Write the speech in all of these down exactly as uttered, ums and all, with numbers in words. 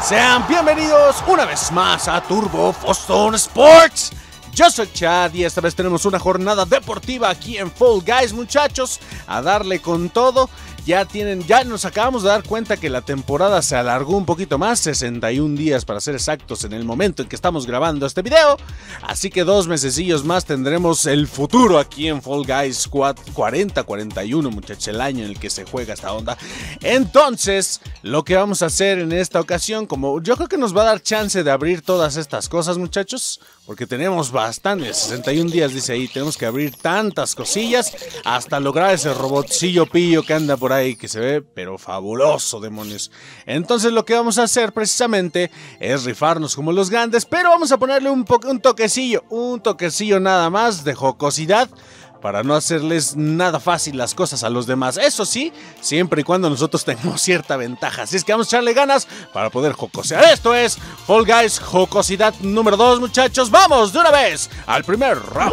Sean bienvenidos una vez más a Turbo Foston Sports. Yo soy Chad y esta vez tenemos una jornada deportiva aquí en Fall Guys, muchachos, a darle con todo. Ya tienen, ya nos acabamos de dar cuenta que la temporada se alargó un poquito más, sesenta y un días para ser exactos en el momento en que estamos grabando este video. Así que dos mesecillos más tendremos el futuro aquí en Fall Guys cuarenta cuarenta y uno, muchachos, el año en el que se juega esta onda. Entonces, lo que vamos a hacer en esta ocasión, como yo creo que nos va a dar chance de abrir todas estas cosas, muchachos, porque tenemos bastantes, sesenta y un días dice ahí, tenemos que abrir tantas cosillas hasta lograr ese robotcillo pillo que anda por ahí, que se ve pero fabuloso, demonios. Entonces lo que vamos a hacer precisamente es rifarnos como los grandes, pero vamos a ponerle un, un toquecillo, un toquecillo nada más de jocosidad, para no hacerles nada fácil las cosas a los demás. Eso sí, siempre y cuando nosotros tengamos cierta ventaja. Así es que vamos a echarle ganas para poder jocosear. Esto es Fall Guys Jocosidad número dos, muchachos. ¡Vamos de una vez al primer round!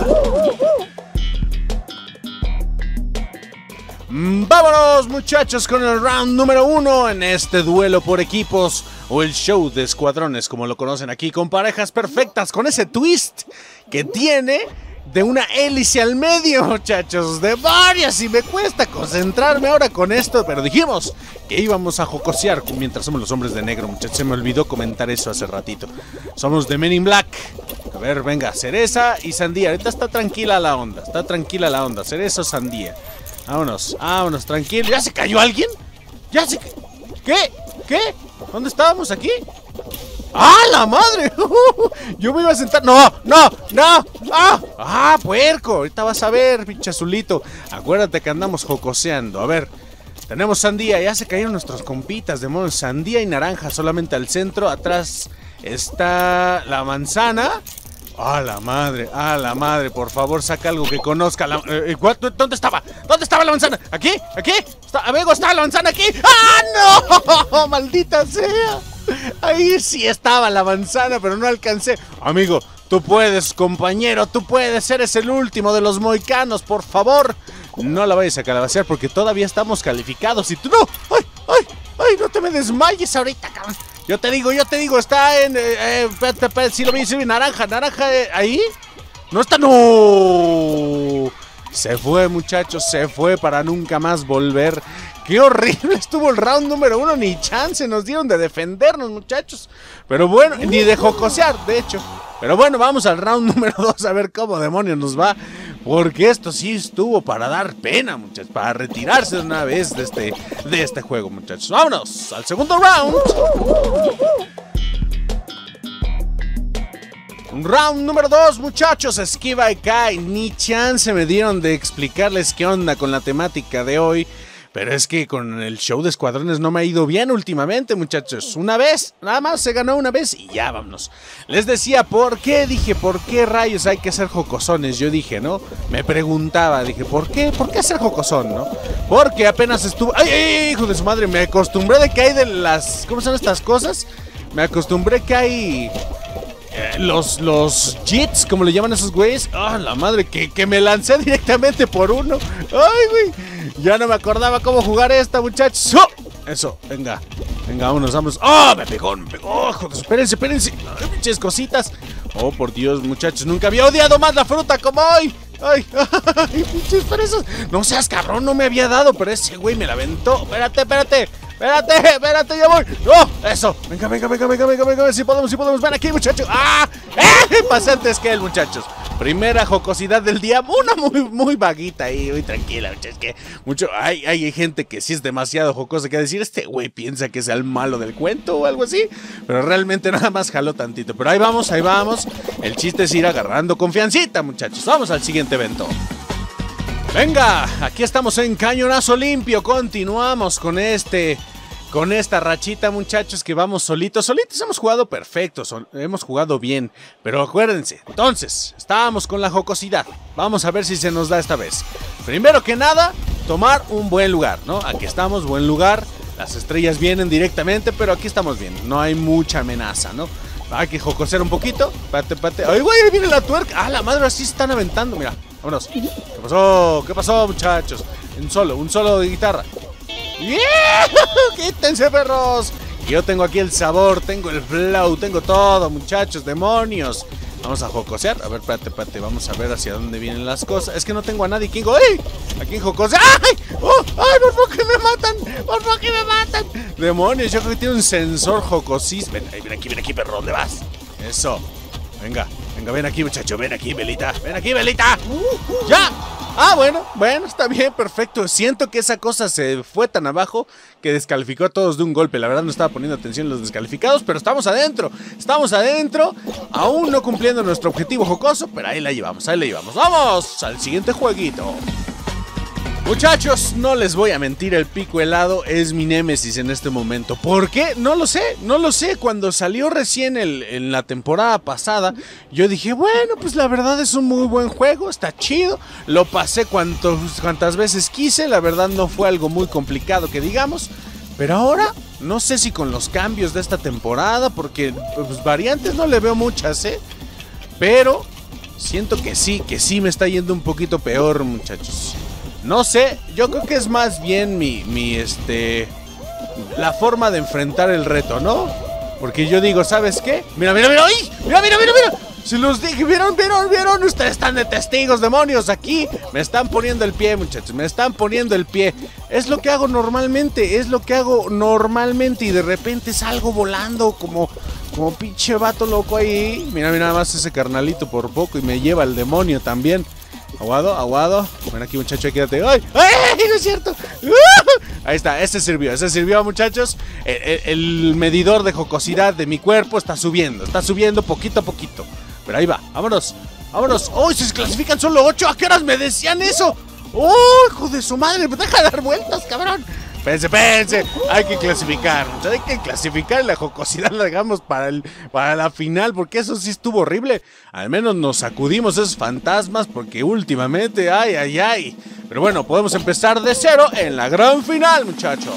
Vámonos, muchachos, con el round número uno en este duelo por equipos o el show de escuadrones, como lo conocen aquí, con parejas perfectas, con ese twist que tiene de una hélice al medio, muchachos, de varias, y me cuesta concentrarme ahora con esto, pero dijimos que íbamos a jocosear mientras somos los hombres de negro, muchachos. Se me olvidó comentar eso hace ratito. Somos de Men in Black. A ver, venga, cereza y sandía. Ahorita está tranquila la onda, está tranquila la onda, cereza o sandía. Vámonos, vámonos, tranquilo. ¿Ya se cayó alguien? ¿Ya se cayó? ¿Qué? ¿Qué? ¿Dónde estábamos aquí? ¡Ah, la madre! Yo me iba a sentar. ¡No! ¡No! ¡No! ¡Ah! ¡Ah, puerco! Ahorita vas a ver, pinche azulito. Acuérdate que andamos jocoseando. A ver, tenemos sandía. Ya se cayeron nuestros compitas de modo sandía y naranja solamente al centro. Atrás está la manzana. ¡Ah, la madre! ¡Ah, la madre! Por favor, saca algo que conozca. La, eh, ¿Dónde estaba? ¿Dónde estaba la manzana? ¿Aquí? ¿Aquí? ¿Está, amigo, está la manzana aquí? ¡Ah, no! ¡Maldita sea! Ahí sí estaba la manzana, pero no alcancé. Amigo, tú puedes, compañero, tú puedes. Eres el último de los mohicanos, por favor. No la vayas a calabacear porque todavía estamos calificados. Y tú no. ¡Ay, ay, ay! No te me desmayes ahorita, cabrón. Yo te digo, yo te digo, está en... Eh, eh, espérate, espérate, sí lo vi, sí lo vi, naranja, naranja, eh, ahí. No está, no. Se fue, muchachos, se fue para nunca más volver. ¡Qué horrible estuvo el round número uno! Ni chance nos dieron de defendernos, muchachos. Pero bueno, ni de jocosear, de hecho. Pero bueno, vamos al round número dos a ver cómo demonios nos va. Porque esto sí estuvo para dar pena, muchachos. Para retirarse de una vez de este, de este juego, muchachos. ¡Vámonos al segundo round! Round número dos, muchachos. Esquiva y cae. Ni chance me dieron de explicarles qué onda con la temática de hoy. Pero es que con el show de escuadrones no me ha ido bien últimamente, muchachos. Una vez, nada más se ganó una vez y ya vámonos. Les decía, ¿por qué? Dije, ¿por qué rayos hay que ser jocosones? Yo dije, ¿no? Me preguntaba, dije, ¿por qué? ¿Por qué ser jocosón, no? Porque apenas estuvo... ¡Ay, ay, hijo de su madre! Me acostumbré de que hay de las... ¿Cómo son estas cosas? Me acostumbré que hay... Eh, los, los jits, como le llaman a esos güeyes. ¡Ah, la madre! Que, que me lancé directamente por uno. ¡Ay, güey! Ya no me acordaba cómo jugar esta, muchachos. ¡Oh! Eso, venga. Venga, vámonos, vámonos. ¡Oh! Me pegó, me pegó. Joder, espérense, espérense. ¡Ay, pinches cositas! Oh, por Dios, muchachos. Nunca había odiado más la fruta como hoy. ¡Ay! ¡Ay, pinches fresas! No seas cabrón, no me había dado, pero ese güey me la aventó. Espérate, espérate. Espérate, espérate, ya voy. ¡No! Eso. Venga, venga, venga, venga, venga, venga. Si podemos, si podemos. Ven aquí, muchachos. ¡Ah! ¡Eh! Pasé antes que él, muchachos. Primera jocosidad del día. Una muy, muy vaguita ahí, muy tranquila, muchachos. Que mucho. Hay, hay gente que sí es demasiado jocosa que decir, este güey piensa que es el malo del cuento o algo así. Pero realmente nada más jaló tantito. Pero ahí vamos, ahí vamos. El chiste es ir agarrando confiancita, muchachos. Vamos al siguiente evento. Venga, aquí estamos en Cañonazo Limpio. Continuamos con este, con esta rachita, muchachos, que vamos solitos. Solitos hemos jugado perfecto, son, hemos jugado bien. Pero acuérdense, entonces, estábamos con la jocosidad. Vamos a ver si se nos da esta vez. Primero que nada, tomar un buen lugar, ¿no? Aquí estamos, buen lugar. Las estrellas vienen directamente, pero aquí estamos bien. No hay mucha amenaza, ¿no? Hay que jocosear un poquito. Pate, pate. ¡Ay, güey! Ahí viene la tuerca. ¡Ah, la madre! Así se están aventando, mira. Vámonos. ¿Qué pasó? ¿Qué pasó, muchachos? Un solo, un solo de guitarra. ¡Yeah! ¡Quítense, perros! Yo tengo aquí el sabor, tengo el flow, tengo todo, muchachos, demonios. Vamos a jocosear. A ver, espérate, espérate, vamos a ver hacia dónde vienen las cosas. Es que no tengo a nadie. ¿Quién? ¡Ay! ¿A quién jocosea? ¡Ay! ¡Oh! ¡Ay, por favor que me matan! ¡Por favor que me matan! Demonios, yo creo que tiene un sensor jocosis. Ven, ven aquí, ven aquí, perro, ¿dónde vas? Eso. Venga, venga, ven aquí, muchacho, ven aquí, Belita. Ven aquí, Belita. ¡Ya! Ah, bueno, bueno, está bien, perfecto. Siento que esa cosa se fue tan abajo que descalificó a todos de un golpe. La verdad no estaba poniendo atención en los descalificados, pero estamos adentro. Estamos adentro, aún no cumpliendo nuestro objetivo jocoso, pero ahí la llevamos, ahí la llevamos. ¡Vamos al siguiente jueguito! Muchachos, no les voy a mentir, el pico helado es mi némesis en este momento. ¿Por qué? No lo sé, no lo sé. Cuando salió recién el, en la temporada pasada, yo dije, bueno, pues la verdad es un muy buen juego, está chido. Lo pasé cuantos, cuantas veces quise, la verdad no fue algo muy complicado que digamos. Pero ahora, no sé si con los cambios de esta temporada, porque pues, variantes no le veo muchas, ¿eh? Pero siento que sí, que sí me está yendo un poquito peor, muchachos. No sé, yo creo que es más bien mi, mi, este, la forma de enfrentar el reto, ¿no? Porque yo digo, ¿sabes qué? Mira, mira, mira, ¡ay! Mira, mira, mira, mira. Se los dije, ¿vieron, vieron, vieron? Ustedes están de testigos, demonios, aquí. Me están poniendo el pie, muchachos, me están poniendo el pie. Es lo que hago normalmente, es lo que hago normalmente y de repente salgo volando como, como pinche vato loco ahí. Mira, mira, nada más ese carnalito por poco y me lleva el demonio también. Aguado, aguado. Ven aquí, muchacho, quédate. ¡Ay! ¡Ay! No es cierto. ¡Uh! Ahí está, ese sirvió, ese sirvió, muchachos. El, el, el medidor de jocosidad de mi cuerpo está subiendo, está subiendo poquito a poquito. Pero ahí va, vámonos, vámonos. ¡Oh! Si se clasifican solo ocho, ¿a qué horas me decían eso? ¡Oh! ¡Hijo de su madre! ¡Me deja dar vueltas, cabrón! Pense, pense, hay que clasificar, hay que clasificar la jocosidad, la dejamos para, el, para la final, porque eso sí estuvo horrible. Al menos nos sacudimos esos fantasmas, porque últimamente, ay, ay, ay. Pero bueno, podemos empezar de cero en la gran final, muchachos.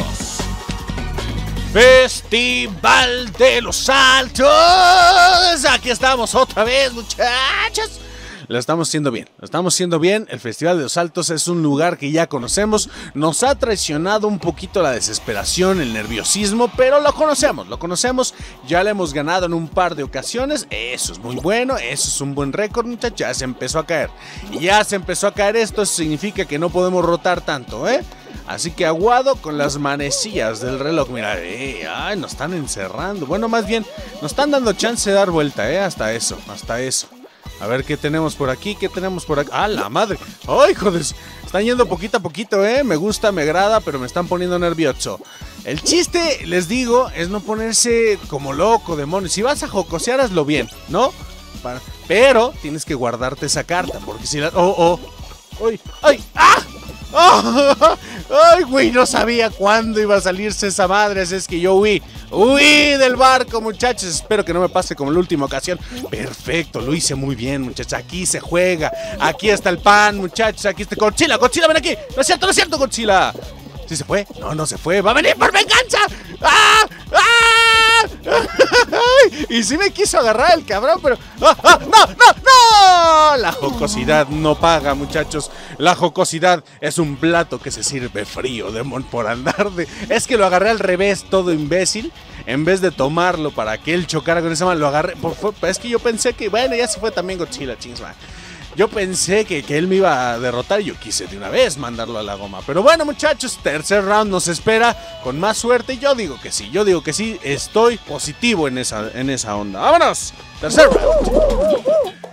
Festival de los Saltos. Aquí estamos otra vez, muchachos. Lo estamos haciendo bien, lo estamos haciendo bien. El Festival de los Saltos es un lugar que ya conocemos. Nos ha traicionado un poquito la desesperación, el nerviosismo, pero lo conocemos, lo conocemos. Ya le hemos ganado en un par de ocasiones. Eso es muy bueno, eso es un buen récord, muchachos. Ya se empezó a caer. Ya se empezó a caer esto, eso significa que no podemos rotar tanto, ¿eh? Así que aguado con las manecillas del reloj. Mira, eh, ay, nos están encerrando. Bueno, más bien, nos están dando chance de dar vuelta, ¿eh? Hasta eso, hasta eso. A ver qué tenemos por aquí, qué tenemos por aquí. ¡Ah, la madre! ¡Ay, joder! Están yendo poquito a poquito, ¿eh? Me gusta, me agrada, pero me están poniendo nervioso. El chiste, les digo, es no ponerse como loco, demonios. Si vas a jocosear, hazlo bien, ¿no? Para... Pero tienes que guardarte esa carta, porque si la... ¡Oh, oh! ¡Ay! ¡Ay! ¡Ah! ¡Oh! ¡Ay, güey! No sabía cuándo iba a salirse esa madre. Es que yo huí. ¡Huí del barco, muchachos! Espero que no me pase como en la última ocasión. Perfecto, lo hice muy bien, muchachos. Aquí se juega. Aquí está el pan, muchachos. Aquí está Godzilla. Godzilla, ven aquí. No es cierto, no es cierto, Godzilla. ¿Sí se fue? No, no se fue. ¡Va a venir por venganza! ¡Ah! ¡Ah! Y sí me quiso agarrar el cabrón, pero... ¡Ah! ¡Ah! ¡No! ¡No! ¡No! La jocosidad no paga, muchachos. La jocosidad es un plato que se sirve frío, demon, por andar de... Es que lo agarré al revés, todo imbécil. En vez de tomarlo para que él chocara con esa mano, lo agarré... Por... Es que yo pensé que... Bueno, ya se fue también Godzilla, chings, man. Yo pensé que, que él me iba a derrotar y yo quise de una vez mandarlo a la goma. Pero bueno, muchachos, tercer round nos espera con más suerte. Yo digo que sí, yo digo que sí. Estoy positivo en esa, en esa onda. ¡Vámonos! Tercer round.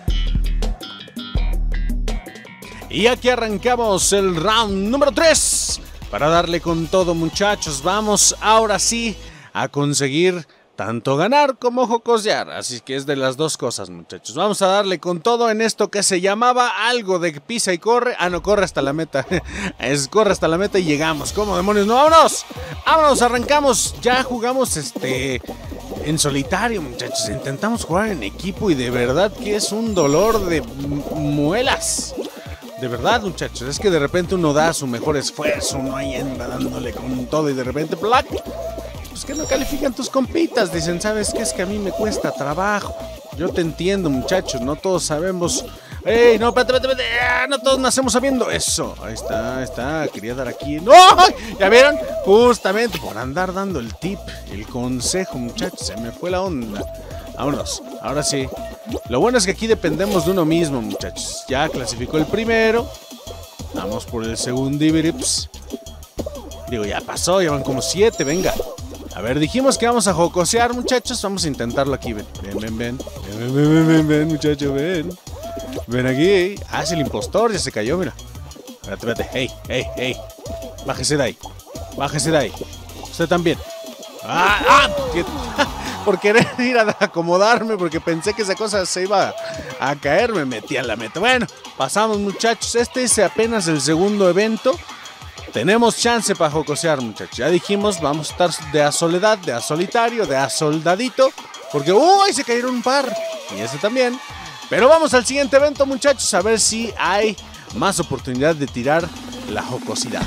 Y aquí arrancamos el round número tres. Para darle con todo, muchachos. Vamos ahora sí a conseguir... tanto ganar como jocosear, así que es de las dos cosas, muchachos. Vamos a darle con todo en esto que se llamaba algo de pisa y corre. Ah, no, corre hasta la meta. Es corre hasta la meta y llegamos. ¿Cómo demonios? ¡No, vámonos! ¡Vámonos! Arrancamos. Ya jugamos este en solitario, muchachos. Intentamos jugar en equipo y de verdad que es un dolor de muelas. De verdad, muchachos, es que de repente uno da su mejor esfuerzo, uno ahí anda dándole con todo y de repente ¡plac! Pues que no califican tus compitas, dicen, ¿sabes qué? Es que a mí me cuesta trabajo. Yo te entiendo, muchachos, no todos sabemos. ¡Ey! No, espérate, espérate, espérate. No todos nacemos sabiendo eso. Ahí está, ahí está, quería dar aquí. ¡No! ¿Ya vieron? Justamente por andar dando el tip, el consejo, muchachos. Se me fue la onda. Vámonos, ahora sí. Lo bueno es que aquí dependemos de uno mismo, muchachos. Ya clasificó el primero. Vamos por el segundo Iberips. Digo, ya pasó, ya van como siete, venga. A ver, dijimos que vamos a jocosear, muchachos. Vamos a intentarlo aquí, ven, ven, ven, ven. Ven, ven, ven, ven, ven, muchacho, ven. Ven aquí. Ah, es el impostor, ya se cayó, mira. Espérate, espérate, hey, hey, hey. Bájese de ahí, bájese de ahí. Usted también. ¡Ah! ¡Ah! ¿Qué? Por querer ir a acomodarme, porque pensé que esa cosa se iba a caer, me metí a la meta. Bueno, pasamos, muchachos. Este es apenas el segundo evento. Tenemos chance para jocosear, muchachos. Ya dijimos, vamos a estar de a soledad, de a solitario, de a soldadito. Porque, ¡uy! Se cayeron un par. Y ese también. Pero vamos al siguiente evento, muchachos, a ver si hay más oportunidad de tirar la jocosidad.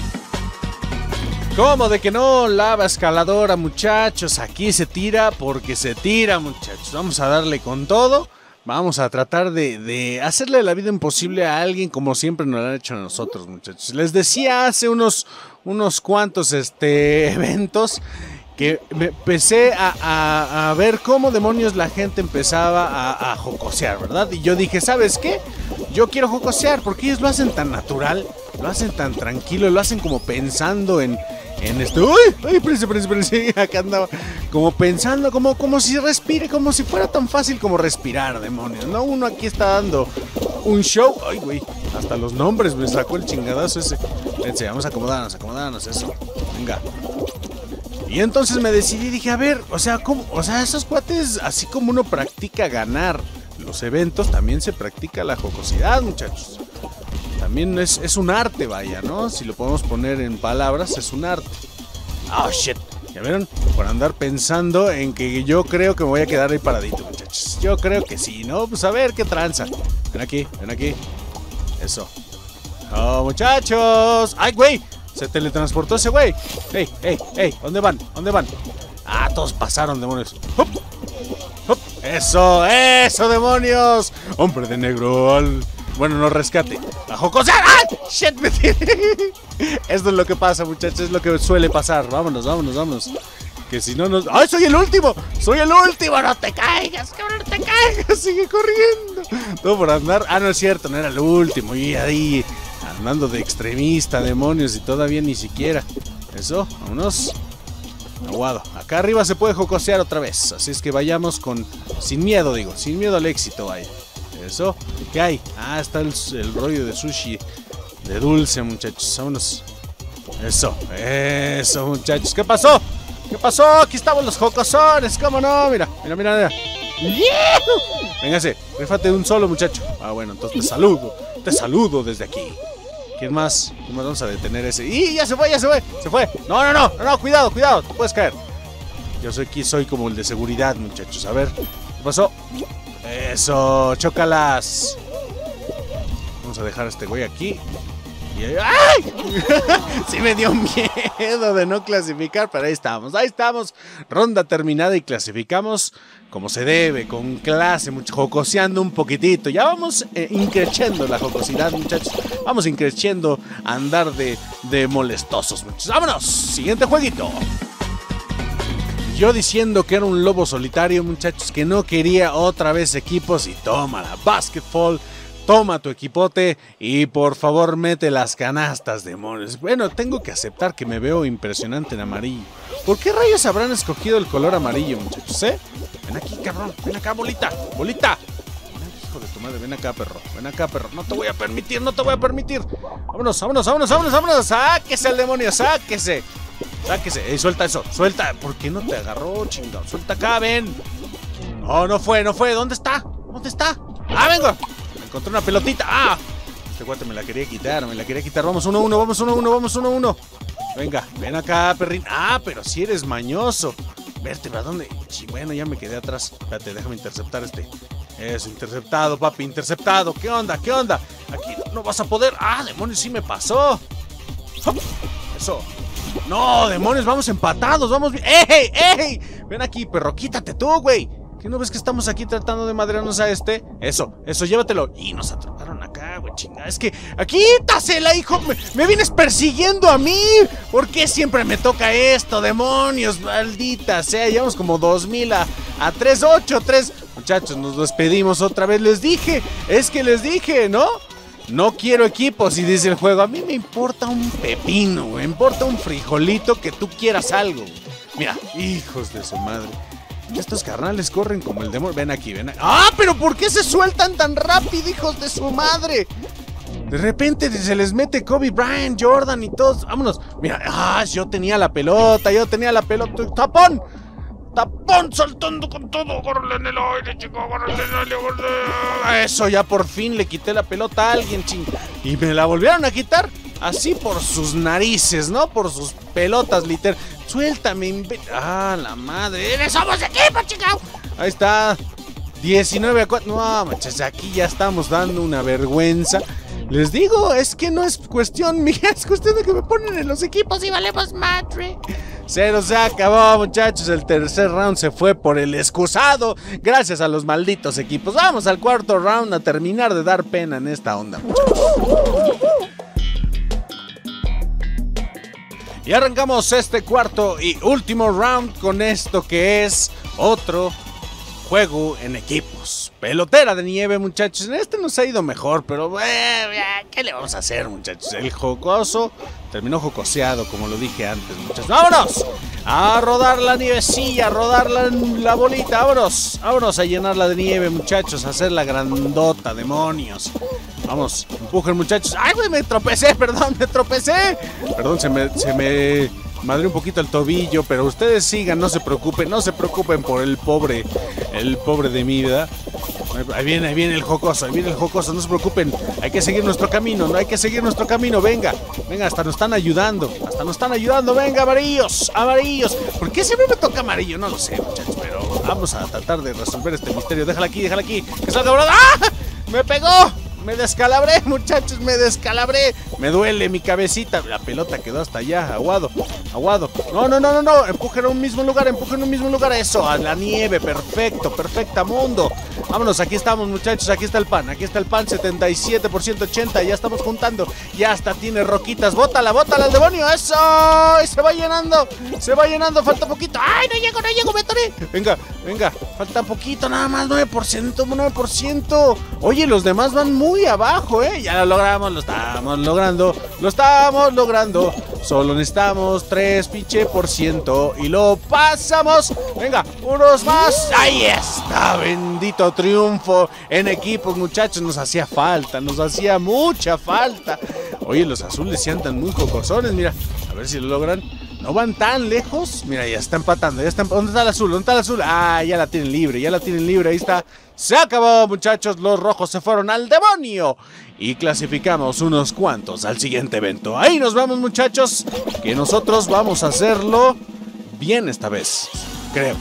¿Cómo de que no? Lava escaladora, muchachos. Aquí se tira porque se tira, muchachos. Vamos a darle con todo. Vamos a tratar de, de hacerle la vida imposible a alguien como siempre nos lo han hecho a nosotros, muchachos. Les decía hace unos, unos cuantos este, eventos que me empecé a, a, a ver cómo demonios la gente empezaba a, a jocosear, ¿verdad? Y yo dije, ¿sabes qué? Yo quiero jocosear porque ellos lo hacen tan natural, lo hacen tan tranquilo, lo hacen como pensando en... En esto, uy, uy, espérense, espérense, espérense, acá andaba como pensando, como, como si respire, como si fuera tan fácil como respirar, demonios, ¿no? Uno aquí está dando un show, ay, güey, hasta los nombres me sacó el chingadazo ese. Espérense, vamos a acomodarnos, acomodarnos, eso, venga. Y entonces me decidí y dije, a ver, o sea, ¿cómo? O sea, esos cuates, así como uno practica ganar los eventos, también se practica la jocosidad, muchachos. También es, es un arte, vaya, ¿no? Si lo podemos poner en palabras, es un arte. Oh, shit. ¿Ya vieron? Por andar pensando en que yo creo que me voy a quedar ahí paradito, muchachos. Yo creo que sí, ¿no? Pues a ver qué tranza. Ven aquí, ven aquí. Eso. Oh, muchachos. ¡Ay, güey! Se teletransportó ese güey. ¡Ey, ey, ey! ¿Dónde van? ¿Dónde van? Ah, todos pasaron, demonios. ¡Hup! ¡Hup! ¡Eso! ¡Eso, demonios! Hombre de negro al... Bueno, no rescate. ¡A jocosear! ¡Ah! ¡Shit! Me tiré. Esto es lo que pasa, muchachos. Es lo que suele pasar. Vámonos, vámonos, vámonos. Que si no nos... ¡Ay, soy el último! ¡Soy el último! ¡No te caigas, cabrón! ¡No te caigas! ¡Sigue corriendo! Todo por andar... Ah, no es cierto. No era el último. Y ahí... Andando de extremista, demonios. Y todavía ni siquiera. Eso. Vámonos. Aguado. Acá arriba se puede jocosear otra vez. Así es que vayamos con... Sin miedo, digo. Sin miedo al éxito, vaya. Eso, ¿qué hay? Ah, está el, el rollo de sushi de dulce, muchachos. Vámonos. Eso, eso, muchachos. ¿Qué pasó? ¿Qué pasó? Aquí estamos los jocosones. ¿Cómo no? Mira, mira, mira, mira. Véngase, rífate de un solo, muchacho. Ah, bueno, entonces te saludo. Te saludo desde aquí. ¿Quién más? ¿Quién más? Vamos a detener ese. ¡Y ya se fue, ya se fue! ¡Se fue! No, no, no, no, no, cuidado, cuidado. Te puedes caer. Yo soy aquí, soy como el de seguridad, muchachos. A ver, ¿qué pasó? Eso, chócalas. Vamos a dejar a este güey aquí. Y ahí... ¡ay! Sí me dio miedo de no clasificar, pero ahí estamos, ahí estamos. Ronda terminada y clasificamos como se debe, con clase, mucho, jocoseando un poquitito. Ya vamos eh, increciendo la jocosidad, muchachos. Vamos increciendo a andar de, de molestosos, muchachos. ¡Vámonos! Siguiente jueguito. Yo diciendo que era un lobo solitario, muchachos, que no quería otra vez equipos. Y toma la basketball, toma tu equipote y por favor mete las canastas, demonios. Bueno, tengo que aceptar que me veo impresionante en amarillo. ¿Por qué rayos habrán escogido el color amarillo, muchachos, eh? Ven aquí, cabrón, ven acá, bolita, bolita. Ven aquí, hijo de tu madre, ven acá, perro, ven acá, perro. No te voy a permitir, no te voy a permitir. Vámonos, vámonos, vámonos, vámonos, vámonos. Sáquese el demonio, sáquese. Sáquese, ey, suelta eso, suelta. ¿Por qué no te agarró, chingado? Suelta acá, ven. No, no fue, no fue. ¿Dónde está? ¿Dónde está? ¡Ah, vengo! Me encontré una pelotita. ¡Ah! Este guate me la quería quitar, me la quería quitar. Vamos uno a uno, vamos uno a uno, vamos uno a uno. Venga, ven acá, perrín. Ah, pero si eres mañoso. Vértebra, ¿dónde? Sí, bueno, ya me quedé atrás. Espérate, déjame interceptar este. Eso, interceptado, papi, interceptado. ¿Qué onda? ¿Qué onda? Aquí no, no vas a poder. ¡Ah, demonios, sí me pasó! Eso. No, demonios, vamos empatados, vamos bien. ¡Ey, ey! Ven aquí, perro, quítate tú, güey. ¿Qué no ves que estamos aquí tratando de madrearnos a este? Eso, eso, llévatelo. Y nos atraparon acá, güey, chingada. Es que, quítasela, hijo. Me, me vienes persiguiendo a mí. ¿Por qué siempre me toca esto? Demonios, maldita sea. Llevamos como dos mil a, a tres ocho, tres. Muchachos, nos despedimos otra vez. Les dije, es que les dije, ¿no? No quiero equipos, y dice el juego. A mí me importa un pepino, me importa un frijolito que tú quieras algo. Mira, hijos de su madre. Estos carnales corren como el demonio. Ven aquí, ven aquí. ¡Ah! ¿Pero por qué se sueltan tan rápido, hijos de su madre? De repente se les mete Kobe Bryant, Jordan y todos. Vámonos. Mira, ah, yo tenía la pelota, yo tenía la pelota. ¡Tapón! ¡Tapón! Saltando con todo. ¡Agárrale en el aire, chico! ¡Agárrale en el aire! ¡Agárrale! Eso, ya por fin le quité la pelota a alguien, ching. Y me la volvieron a quitar. Así por sus narices, ¿no? Por sus pelotas, literal. Suéltame, ah, la madre. ¡Somos equipo, chico! Ahí está. diecinueve a cuatro. No, muchachos, aquí ya estamos dando una vergüenza. Les digo, es que no es cuestión mía, es cuestión de que me ponen en los equipos y valemos madre. Cero se acabó, muchachos. El tercer round se fue por el excusado. Gracias a los malditos equipos. Vamos al cuarto round a terminar de dar pena en esta onda, muchachos. Y arrancamos este cuarto y último round con esto que es otro juego en equipos. Pelotera de nieve, muchachos. En este nos ha ido mejor, pero eh, ¿qué le vamos a hacer, muchachos? El jocoso terminó jocoseado, como lo dije antes, muchachos. ¡Vámonos! A rodar la nievecilla, a rodar la, la bolita. ¡Vámonos! Vámonos a llenarla de nieve, muchachos. A hacerla grandota, demonios. Vamos, empujen, muchachos. ¡Ay, güey! Me tropecé, perdón, me tropecé. Perdón, se me... Se me... madre un poquito el tobillo, pero ustedes sigan, no se preocupen, no se preocupen por el pobre, el pobre de mi vida. Ahí viene, ahí viene el jocoso, ahí viene el jocoso, no se preocupen, hay que seguir nuestro camino, no hay que seguir nuestro camino, venga, venga, hasta nos están ayudando, hasta nos están ayudando, venga, amarillos, amarillos. ¿Por qué siempre me toca amarillo? No lo sé, muchachos, pero vamos a tratar de resolver este misterio. Déjala aquí, déjala aquí, que salga volando. ¡Ah! ¡Me pegó! Me descalabré, muchachos, me descalabré. Me duele mi cabecita. La pelota quedó hasta allá, aguado, aguado. No, no, no, no, no, empujen a un mismo lugar, empujen a un mismo lugar. Eso, a la nieve, perfecto, perfecta mundo. Vámonos, aquí estamos, muchachos, aquí está el pan, aquí está el pan, setenta y siete por ciento, ochenta, ya estamos juntando. Ya hasta tiene roquitas, bótala, bótala al demonio, eso. Y se va llenando, se va llenando, falta poquito. Ay, no llego, no llego, me atoré. Venga, venga, falta poquito, nada más, nueve por ciento, nueve por ciento. Oye, los demás van muy muy abajo, ¿eh? Ya lo logramos, lo estamos logrando, lo estamos logrando. Solo necesitamos tres pinche por ciento y lo pasamos. Venga, unos más. Ahí está, bendito triunfo en equipos, muchachos. Nos hacía falta, nos hacía mucha falta. Oye, los azules sí andan muy jocosones, mira. A ver si lo logran. No van tan lejos. Mira, ya está empatando, ya está. ¿Dónde está el azul? ¿Dónde está el azul? Ah, ya la tienen libre, ya la tienen libre, ahí está. Se acabó, muchachos, los rojos se fueron al demonio. Y clasificamos unos cuantos al siguiente evento. Ahí nos vamos, muchachos, que nosotros vamos a hacerlo bien esta vez, creo.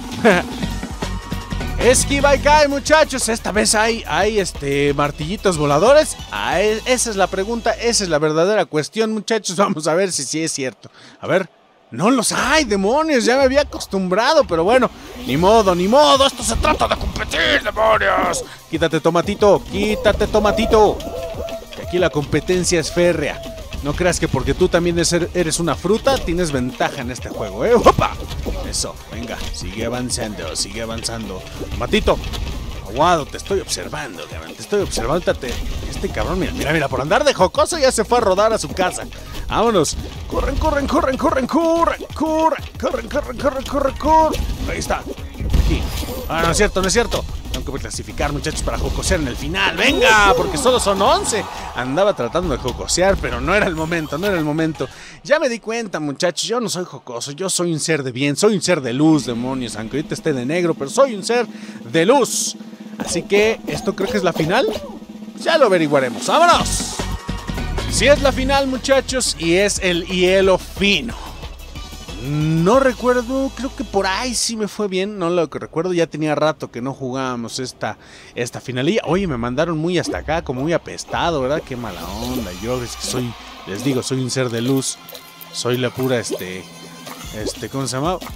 Esquiva y cae, muchachos. Esta vez hay, hay este, martillitos voladores. Ah, esa es la pregunta, esa es la verdadera cuestión, muchachos. Vamos a ver si sí es cierto. A ver. No los hay, demonios, ya me había acostumbrado, pero bueno, ni modo, ni modo, esto se trata de competir, demonios. Quítate, tomatito, quítate, tomatito, que aquí la competencia es férrea. No creas que porque tú también eres una fruta, tienes ventaja en este juego, ¿eh? ¡Opa! Eso, venga, sigue avanzando, sigue avanzando. Tomatito, aguado, te estoy observando, cabrón, te estoy observando. Este cabrón, mira, mira, mira, por andar de jocoso ya se fue a rodar a su casa. Vámonos. Corren, corren, corren, corren, corren, corren, corren, corren, corren, corren, corren. Ahí está. Aquí. Ah, no es cierto, no es cierto. Tengo que clasificar, muchachos, para jocosear en el final. ¡Venga! Porque solo son once. Andaba tratando de jocosear, pero no era el momento, no era el momento. Ya me di cuenta, muchachos, yo no soy jocoso. Yo soy un ser de bien, soy un ser de luz, demonios. Aunque ahorita esté de negro, pero soy un ser de luz. Así que, ¿esto creo que es la final? Ya lo averiguaremos. ¡Vámonos! Si es la final, muchachos, y es el hielo fino. No recuerdo, creo que por ahí sí me fue bien. No lo que recuerdo, ya tenía rato que no jugábamos esta, esta finalilla. Oye, me mandaron muy hasta acá, como muy apestado, ¿verdad? Qué mala onda. Yo es que soy, les digo, soy un ser de luz. Soy la pura, este, este, ¿cómo se llama?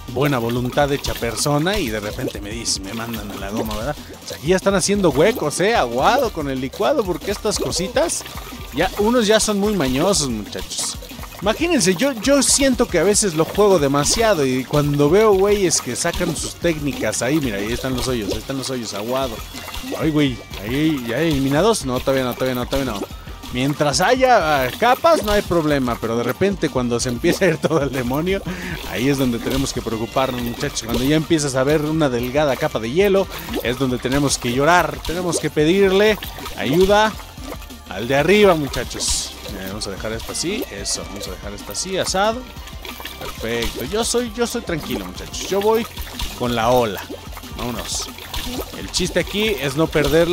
buena voluntad hecha persona y de repente me dicen, me mandan a la goma, ¿verdad? O sea, aquí ya están haciendo huecos, eh, aguado con el licuado, porque estas cositas, ya unos ya son muy mañosos, muchachos. Imagínense, yo, yo siento que a veces lo juego demasiado y cuando veo güeyes que sacan sus técnicas ahí, mira, ahí están los hoyos, ahí están los hoyos, aguado. Ay, güey, ahí ya hay eliminados, no, todavía no, todavía no, todavía no. Mientras haya uh, capas no hay problema, pero de repente cuando se empieza a ir todo el demonio, ahí es donde tenemos que preocuparnos, muchachos. Cuando ya empiezas a ver una delgada capa de hielo, es donde tenemos que llorar, tenemos que pedirle ayuda al de arriba, muchachos. Eh, vamos a dejar esto así, eso, vamos a dejar esto así, asado. Perfecto, yo soy, yo soy tranquilo, muchachos, yo voy con la ola. Vámonos. El chiste aquí es no perder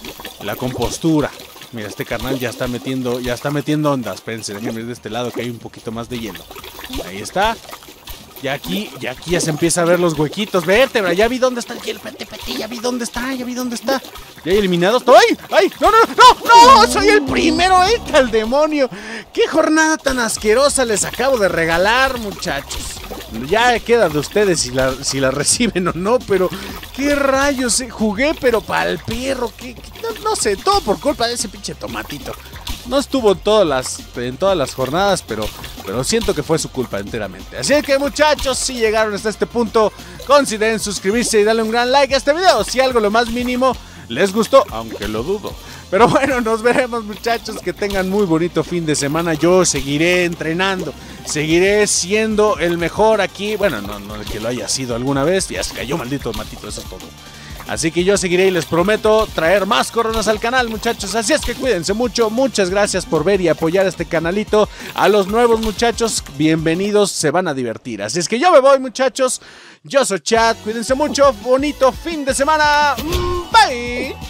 la compostura. Mira, este carnal ya está metiendo, ya está metiendo ondas. Espérense, déjenme ver de este lado que hay un poquito más de hielo. Ahí está. Ya aquí, ya aquí ya se empieza a ver los huequitos. Vértebra, ya vi dónde está el hielo. Pete, pete, ya vi dónde está, ya vi dónde está. Ya hay eliminados. ¡Ay! ¡Ay! ¡No, no, no! ¡No! ¡Soy el primero! ¡Eta el demonio! ¡Qué jornada tan asquerosa les acabo de regalar, muchachos! Ya queda de ustedes si la, si la reciben o no, pero qué rayos, eh? Jugué pero para el perro, ¿qué, qué, no, no sé, todo por culpa de ese pinche tomatito. No estuvo en todas las, en todas las jornadas, pero, pero siento que fue su culpa enteramente. Así que muchachos, si llegaron hasta este punto, consideren suscribirse y darle un gran like a este video, si algo lo más mínimo les gustó, aunque lo dudo. Pero bueno, nos veremos, muchachos, que tengan muy bonito fin de semana. Yo seguiré entrenando, seguiré siendo el mejor aquí. Bueno, no, no que lo haya sido alguna vez, ya se cayó, maldito matito, eso es todo. Así que yo seguiré y les prometo traer más coronas al canal, muchachos. Así es que cuídense mucho, muchas gracias por ver y apoyar este canalito. A los nuevos muchachos, bienvenidos, se van a divertir. Así es que yo me voy, muchachos. Yo soy Chad, cuídense mucho, bonito fin de semana. Bye.